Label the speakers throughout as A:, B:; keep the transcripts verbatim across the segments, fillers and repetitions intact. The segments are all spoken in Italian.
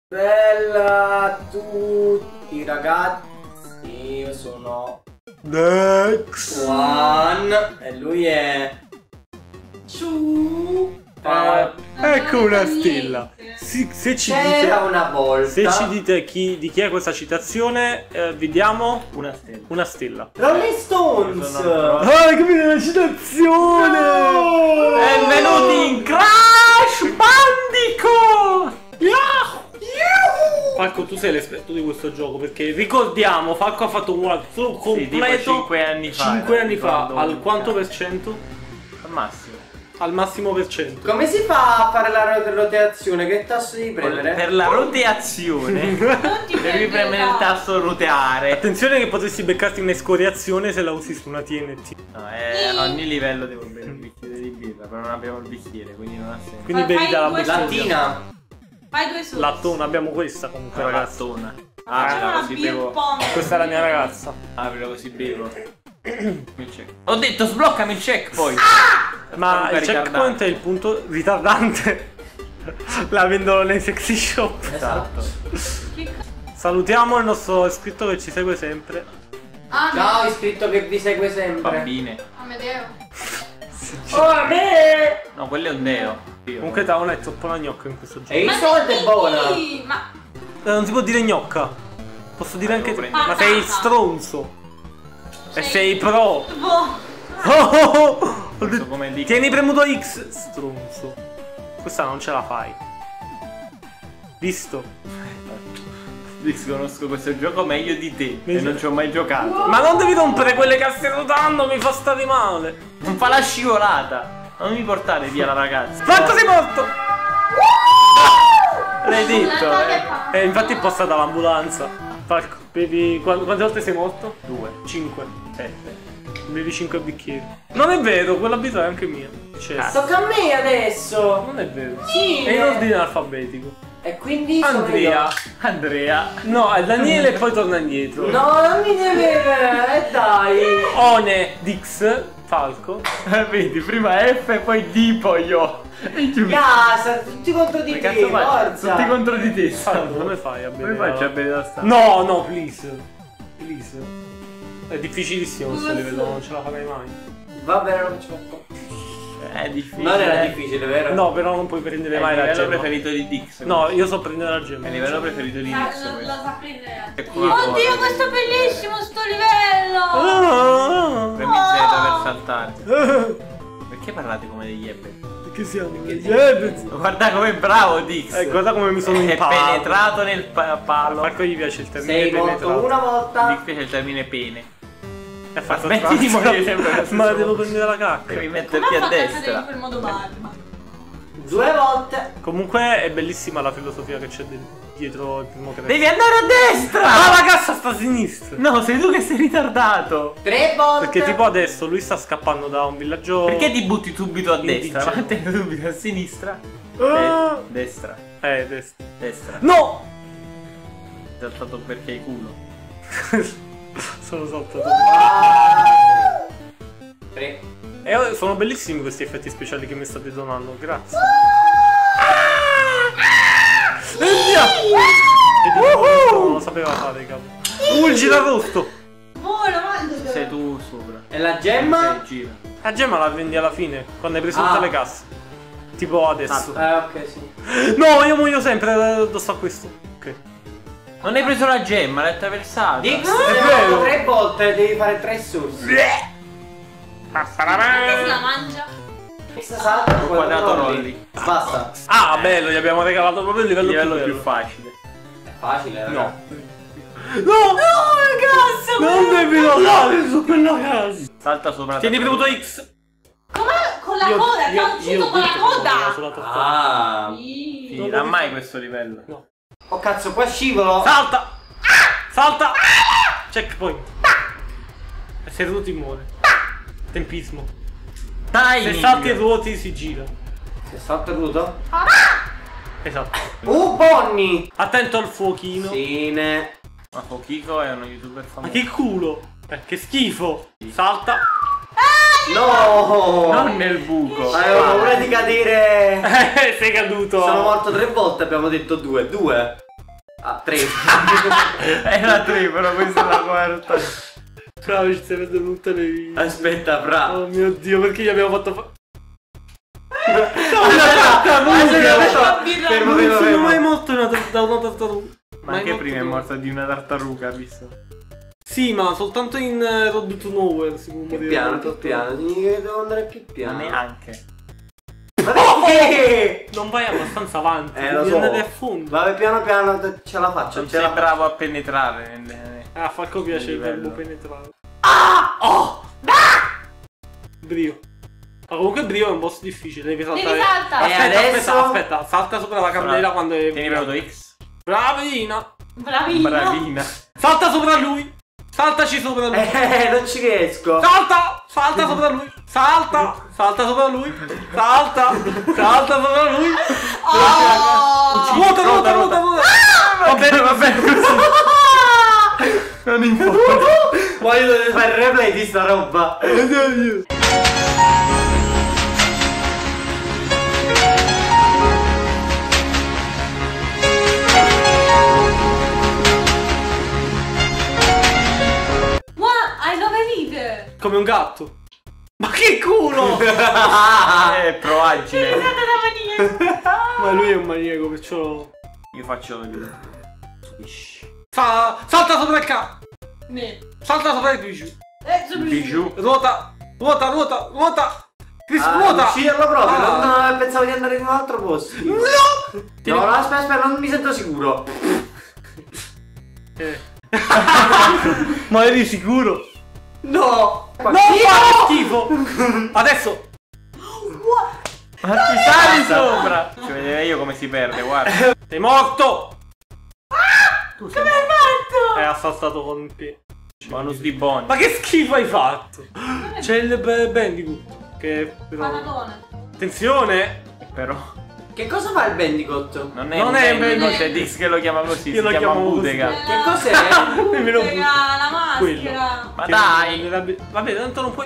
A: Bella a tutti ragazzi, io sono
B: Dex
A: One e lui è Ciu.
B: eh, Ecco una stella. Si, se ci dite,
A: C'era una volta.
B: se ci dite chi, di chi è questa citazione, eh, vi diamo
C: Una stella.
B: una stella.
A: Rolling Stones.
B: Ah, hai capito la citazione?
A: No!
C: Benvenuti in Crash Bandicoot!
B: Falco, tu sei l'esperto di questo gioco perché ricordiamo, Falco ha fatto un walkthrough completo
C: cinque anni fa.
B: cinque anni fa.
C: ricordo
B: Al
C: un
B: quanto per
C: cazzo.
B: cento?
C: Al massimo.
B: Al massimo per cento.
A: Come si fa a fare la ro- rotazione? Che tasto devi premere?
C: Per la roteazione devi premere il tasto roteare.
B: Attenzione che potresti beccarti un'escoriazione se la usi su una T N T.
C: No, è, a ogni livello devo bere un bicchiere di birra, però non abbiamo il bicchiere, quindi non ha senso.
B: Quindi
D: Ma
B: bevi
D: fai
B: dalla
D: due
B: bottiglia.
A: Lattina.
D: Fai due su.
B: Lattona, abbiamo questa comunque,
C: Una
B: ragazzi.
C: lattona.
D: Facciamo
C: Aprila
D: una
C: così
D: beer
C: bevo.
D: pong.
B: Questa è la mia ragazza.
C: Aprila così bevo. Milkshake. Ho detto sbloccami il check poi.
B: Ma
C: Comunque
B: il checkpoint
C: ritardante.
B: è il punto ritardante. La vendono nei sexy shop.
C: Esatto.
D: Che c***o?
B: Salutiamo il nostro iscritto che ci segue sempre.
D: Ah,
A: Ciao iscritto che vi segue sempre.
C: Bambine.
D: Amedeo.
A: Oh, me!
C: No, quello è un deo. Io.
B: Comunque Taona è troppo una gnocca in questo gioco.
A: E il
D: Ma
A: soldo è
D: sì,
A: buona.
D: Ma
B: Eh, Non si può dire gnocca. Posso dire
C: Ah,
B: anche
C: devo
B: te.
C: prendere.
B: Ma sei stronzo. E sei pro.
D: boh.
B: Oh, oh, oh. Ho
C: Non so
B: detto-
C: come dico.
B: Tieni premuto X, stronzo. Questa non ce la fai. Visto?
C: Disconosco questo gioco meglio di te
B: Mi-
C: e non ci ho mai giocato.
B: Ma non devi rompere quelle casse rotando, mi fa stare male.
C: Non fa la scivolata. Non mi portare via la ragazza.
B: Falco sei morto!
C: L'hai detto, eh.
B: Eh, infatti è passata l'ambulanza. Falco, bevi. Quante, quante volte sei morto?
C: Due.
B: cinque.
C: Sette.
B: Bevi cinque bicchieri. Non è vero, quell'abitudine è anche mia. Cioè,
A: Tocca a me adesso.
B: non è vero.
A: Sì.
B: È in ordine alfabetico.
A: E quindi sono
B: Andrea.
A: io.
C: Andrea.
B: No, è Daniele e poi torna indietro.
A: No, non mi deve. Eh dai.
B: One, Dix, Falco.
C: Eh, Vedi, prima F e poi D poi O. E giù.
A: Casa, tutti contro di
C: Che
A: te,
C: cazzo fai?
A: forza.
C: Tutti contro di te.
B: Falco, come fai a bere?
C: Come faccio a bere da sta?
B: No, no, please. Please. È difficilissimo questo livello, non ce la farai mai.
A: Va bene, non ce la faccio.
C: È difficile.
A: Non era difficile, vero?
B: No, però non puoi prendere
C: È
B: mai
C: il
B: la
C: livello
B: gemma.
C: preferito di Dix.
B: No, io so prendere la gemma.
C: È il livello preferito di
D: Ah,
C: Dix.
D: lo,
C: questo.
D: lo sa prendere.
C: Che qua
D: Oddio,
C: fuori.
D: questo è bellissimo sto livello.
B: Ah,
C: Premi Z per saltare.
B: ah,
C: Perché parlate come degli ebbe?
B: Che siamo? Eh,
C: Guarda com'è bravo Dix.
B: eh, guarda come mi sono
C: È
B: imparato.
C: penetrato nel pa- palo.
B: Falco gli piace il termine
A: Sei morto
B: penetrato.
A: una volta.
C: Dix piace il termine pene.
B: È fatto
C: Smetti di
B: trans.
C: morire sempre allo
B: Ma
C: stesso
B: devo
C: modo.
B: prendere la cacca.
C: Devi
D: Come
C: metterti
D: ha
C: a
D: fatto a cadere in
C: destra.
D: quel modo barba?
A: Due volte.
B: Comunque è bellissima la filosofia che c'è de- dietro il primo che
C: Devi andare a destra!
B: Ah, la cassa sta a sinistra.
C: No, sei tu che sei ritardato.
A: Tre volte.
B: Perché tipo adesso lui sta scappando da un villaggio.
C: Perché ti butti subito a destra?
B: Indigeno.
C: Ma te subito a sinistra.
B: Ah.
C: De- destra.
B: Eh, destra.
C: Destra.
B: No!
C: Ti ho saltato perché hai culo.
B: Sono saltato.
A: Ah, tre.
B: E eh, sono bellissimi questi effetti speciali che mi state donando, grazie. E via! Vedi, uh-huh. Non lo sapeva fare, cavolo. Uh, il girarosto!
D: Buono, mangialo.
C: Sei tu sopra.
A: E la gemma?
C: Sei, gira.
B: La gemma la vendi alla fine, quando hai preso
A: Ah.
B: tutte le casse. Tipo adesso.
A: Eh, ok, sì.
B: No, io muoio sempre addosso a questo. Ok.
C: Non hai preso la gemma, l'hai attraversata.
A: Dix,
B: è
A: sei
B: vero.
A: morto tre volte, devi fare tre sorsi.
D: Perché se la mangia?
A: Questa salta,
C: Ho quadrato rolli.
A: Basta.
B: Ah, bello, gli abbiamo regalato proprio il
C: Il
B: livello,
C: livello
B: più,
C: più
B: bello.
C: facile.
A: È facile, raga.
B: No. No!
D: Cazzo!
B: Non devi andare su quella casa!
C: Salta sopra.
B: Tieni
C: la-
B: premuto X!
D: Come con la
B: Io-
D: coda? Ti
B: io-
D: ha
B: io
D: ucciso
B: ho
D: con la
B: detto che non era
D: coda!
B: sulla torta.
A: Ah.
D: Sì.
C: Finirà mai questo livello.
B: No.
A: Oh cazzo, qua scivolo.
B: Salta! Salta! Checkpoint! E se ruoti muore. Tempismo.
C: Dai!
B: Se salti e ruoti si gira.
A: Si è saltato.
B: Esatto.
A: Uh, Bonnie.
B: Attento al fuochino.
A: Fine.
C: Ma Fokiko è uno youtuber
B: Ma
C: famoso.
B: che culo! Eh, che schifo! Salta!
A: No.
C: Non nel buco.
A: Avevo paura di cadere.
B: Eh, sei caduto!
A: Sono morto tre volte, abbiamo detto due. Due. Ah, tre.
C: Era tre, però questa è la quarta.
B: Bravo, ci stai vedendo tutte le vite.
A: Aspetta, fra.
B: Oh mio Dio, perché gli abbiamo fatto fa...
A: Fermo, fermo,
B: Non sono
A: fermo.
B: mai morto una tar- da una tartaruga.
C: Ma
B: Mai
C: anche
B: morto
C: prima è
B: da-
C: morta di una tartaruga, ha visto?
B: Sì, ma soltanto in eh, Road to Nowhere si può
A: Più
B: morire.
A: piano,
B: da
A: più
B: una tartaruga.
A: piano. Digli che devo andare più
C: Ma
A: piano.
C: neanche.
A: Ma perché?
B: Non vai abbastanza avanti,
A: Eh, lo
B: devi
A: so.
B: andare a fondo.
A: Vabbè, piano piano ce la faccio.
C: Non
A: ce
C: sei
A: la
C: bravo a penetrare nelle...
B: Ah, a Falco piace il
C: Livello.
B: verbo penetrare. Ah! Oh! Brio. Ma comunque Brio è un boss difficile, devi saltare.
D: Devi saltare.
B: Aspetta,
A: E adesso?
B: aspetta, aspetta, salta sopra la candela quando è.
C: Tieni premuto X.
B: Bravina!
D: Bravino.
C: Bravina.
B: Salta sopra lui! Saltaci sopra lui!
A: Eh, non ci riesco.
B: Salta! Salta sopra lui! Salta! Salta sopra lui! Salta! Salta sopra lui!
D: Oh.
B: Nuota, nuota, nuota, nuota!
C: Va bene, va bene così. Non importa.
A: Voglio dovere fare il replay di sta roba.
D: What? Hai nove vite.
B: Come un gatto! Ma che culo!
C: È proagine.
D: Guardate la maniera.
B: Ma lui è un maniaco, perciò.
C: Io faccio il...
B: Sa- salta sopra il ca!
D: Ne.
B: Salta sopra il bijou!
D: Eh, sono
C: bijou.
B: Ruota! Ruota, ruota, ruota! Chris,
A: Ah,
B: ruota!
A: ucciderlo proprio.
B: Ah.
A: Non pensavo di andare in un altro posto.
B: No!
A: No, no, aspetta, aspetta, non mi sento sicuro.
B: Eh. Ma eri sicuro?
A: No!
B: Non fare schifo! Adesso!
C: Ma ci sali sopra! Ci vedere io come si perde, guarda.
B: Sei morto!
D: Come hai fatto?
B: È assaltato con il piede.
C: Bonus di Bonnie.
B: Ma che schifo hai fatto? C'è il B- Bandicoot. Che però.
D: Patatone.
B: Attenzione!
C: Però
A: Che cosa fa il Bandicoot?
C: non è
B: Non
C: un
B: è
C: Bandicoot,
D: Bandicoot.
C: è Dix che lo chiama così,
B: Io
C: si
B: lo
C: chiama
B: chiamo così.
C: Budega.
A: Che cos'è?
B: Nemmeno
D: Frega, la
B: quello.
D: maschera.
C: Ma
B: Che-
C: dai!
B: Vabbè, tanto non puoi.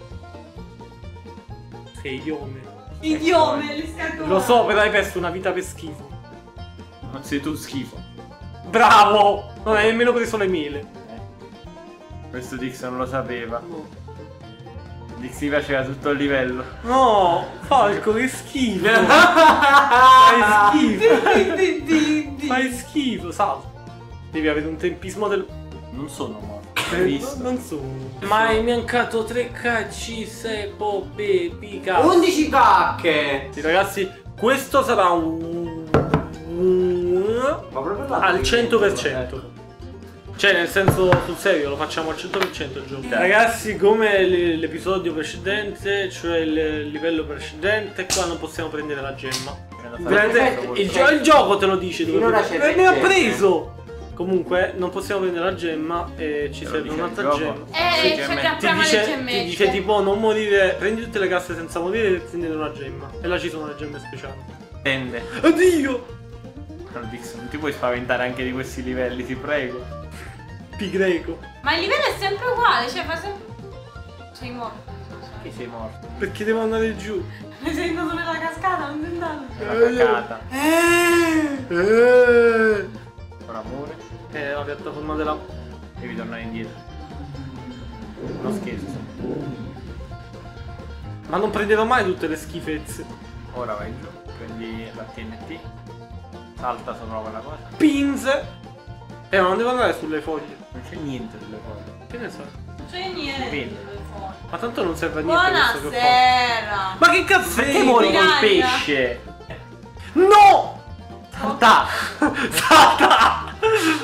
B: Sei idiome.
D: Idiome, le scatole.
B: Lo so, però hai perso una vita per schifo.
C: Non sei tu schifo.
B: Bravo! Non hai nemmeno preso le mele.
C: Questo Dix non lo sapeva. Dix si faceva tutto il livello.
B: No, Falco, che schifo! Fai schifo!
D: Di, di, di.
B: Fai schifo, salta. Devi avere un tempismo del.
C: Non sono morto. Hai visto?
B: Non so. Ma hai mancato tre K C sei Poppe Pica.
A: undici cacche!
B: Sì, ragazzi, questo sarà un. un-
A: Ma proprio là.
B: al cento per cento. Cioè, nel senso, sul serio, lo facciamo al cento per cento il gioco. Ragazzi, come l- l'episodio precedente, cioè il livello precedente, qua non possiamo prendere la gemma. Prendete- il, gio- il gioco te lo dice dove
A: Finora
B: prendere.
A: c'è
B: Eh, ne ha
A: gente.
B: preso! Comunque, non possiamo prendere la gemma e ci
C: Te lo
B: serve
C: dice il
B: un'altra
C: gioco.
B: gemma.
D: Eh,
C: Sì,
D: c'è
C: gemme.
D: già
B: Ti
D: prima le
B: dice,
D: gemmette.
B: ti dice tipo non morire, prendi tutte le casse senza morire e prendete una gemma. E là ci sono le gemme speciali.
C: Tende.
B: Oddio!
C: Allora, Dix, non ti puoi spaventare anche di questi livelli, ti prego.
B: Pi greco.
D: Ma il livello è sempre uguale, cioè fa sempre. Sei morto.
C: Che sei morto?
B: Perché devo andare giù?
D: Sei andato nella cascata, non sei andato.
C: È una cacata.
B: Eh, eh.
C: Per amore.
B: Eh, la piattaforma della.
C: Devi tornare indietro. Non scherzo.
B: Ma non prenderò mai tutte le schifezze.
C: Ora vai giù, prendi la T N T. Salta sopra quella cosa.
B: Pinze. Eh, ma non devo andare sulle foglie.
C: Non c'è niente sulle cose.
B: Che ne so?
D: Non c'è niente.
C: Bene.
B: Ma tanto non serve a niente questo che ho fatto.
D: Buonasera.
B: Ma che cazzo
C: Perché
B: sei?
C: muori col
D: Piragna.
C: pesce?
B: No!
C: Salta!
B: Salta!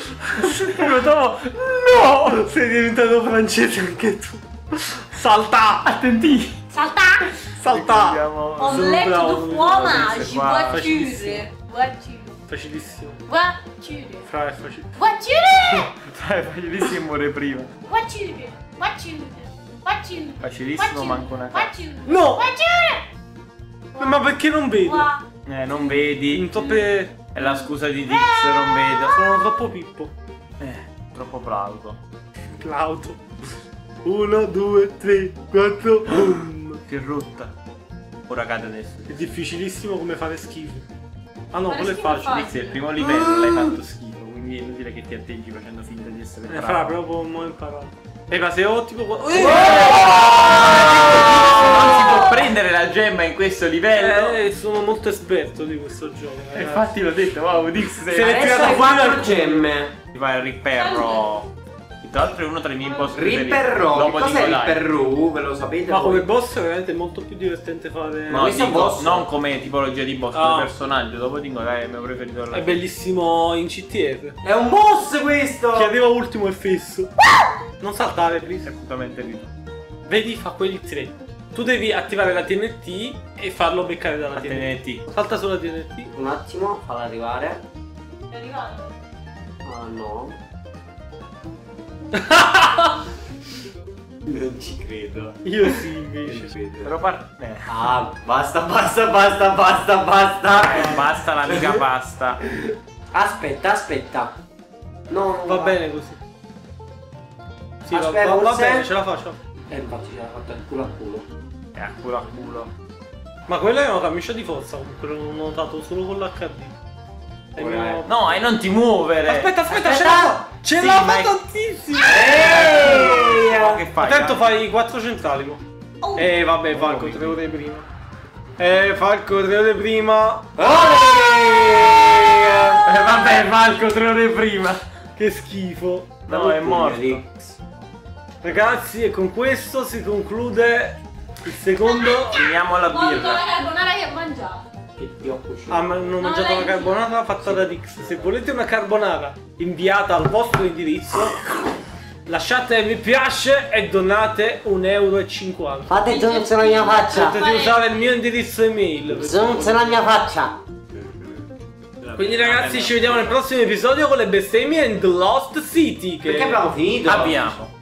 B: No! Sei diventato francese anche tu. Salta!
C: Attenti!
D: Salta.
B: Salta!
C: Andiamo-
D: Omelette
B: bravo,
D: de
B: bravo,
D: fromage.
C: queste qua.
D: Voiture. Voiture.
B: Facilissimo.
D: Voiture.
B: Fra è facile.
D: Voiture.
C: Dai, facilissimo muore prima.
D: Voiture. Voiture. Voiture.
C: Facilissimo, manco una cazzo.
D: Voiture.
B: No!
D: Voiture.
B: Ma perché non vedo?
D: Qua.
C: Eh, non vedi.
B: In troppe.
C: È la scusa di Dix, non vedo.
B: Sono troppo pippo.
C: Eh, troppo plauso.
B: Plauto. Uno, due, tre, quattro. Boom.
C: Che rotta. Ora cade adesso.
B: È difficilissimo come fare schifo. Ah no,
D: Fare
B: quello è
D: schifo
B: facile.
D: facile.
C: Dix è il primo livello, l'hai fatto schifo, quindi ti atteggi facendo finta di essere
B: Eh,
C: bravo.
B: fra, proprio mo' imparato. E ma sei ottimo. qua-
C: Non si può prendere la gemma in questo livello.
B: Eh, sono molto esperto di questo gioco.
C: E
B: ragazzi.
C: infatti l'ho detto, wow, Dix sei...
B: Se ne-
A: Adesso
B: tirato
A: hai
B: fuori
A: quattro
B: alcune.
A: gemme.
C: Ti fa il Ripperro. Tra l'altro è uno tra i miei boss preferiti.
A: Ripperro. Che
C: Dopo
A: cos'è
C: Nicolai.
A: Ripperro? Ve lo sapete?
B: Ma
A: voi?
B: come boss è veramente molto più divertente fare.
C: No,
A: questo è un
C: dico,
A: boss.
C: non come tipologia di boss,
B: Ah.
C: come personaggio. Dopo Nicolai è il mio preferito della
B: È bellissimo in C T F.
A: È un boss questo!
B: Chi arriva ultimo è fisso. Non saltare, please.
C: Assolutamente lì.
B: Vedi, fa quelli tre. Tu devi attivare la T N T e farlo beccare dalla
C: La
B: T N T.
C: T N T.
B: Salta sulla T N T.
A: Un attimo, falla arrivare.
D: È arrivato.
A: Ah no. Non ci credo.
B: Io sì, invece.
C: Però par... eh.
A: Ah, basta, basta, basta, basta, basta.
C: Eh, basta l'amica pasta.
A: Aspetta, aspetta. No, non
B: Va bene così. Sì, va-
A: Aspetta,
B: va, va
A: forse-
B: bene, ce la faccio.
A: Eh, infatti ce l'ha fatta il culo a culo.
C: Eh, a culo a culo.
B: Ma quella è una camicia di forza, comunque l'ho notato solo con l'H D. È il mio-
C: No, e non ti muovere.
B: Aspetta, aspetta, ce
A: Aspetta.
B: l'ha fa- Ce
C: Sì,
B: l'ha
C: ma è-
B: fa tantissimo!
A: Ehi!
C: Ma che fai?
B: Tanto
C: eh?
B: fai quattro centrali, mo.
D: Oh.
B: Eh, vabbè, Falco, tre ore prima. Eh, Falco, tre ore prima.
C: Eh, vabbè, Falco, tre ore prima.
B: Che schifo.
C: No, è morto.
B: Ragazzi, e con questo si conclude il secondo.
C: Finiamo la
D: Molto
C: birra.
D: la carbonara che ha mangiato.
A: Che ti ho cucinato.
B: Ah, ma hanno mangiato
D: lei
B: una
D: sì.
B: carbonara fatta da Dix. Se volete una carbonara inviata al vostro indirizzo, lasciate mi piace e donate un euro e cinquanta.
A: Fate zoom sulla mia faccia.
B: Potete usare il mio indirizzo email. per
A: Zoom
B: favore.
A: sulla mia faccia.
B: Quindi ragazzi, ci vediamo nel prossimo episodio con le bestemmie in The Lost City. Che
A: Perché abbiamo finito?
C: Abbiamo.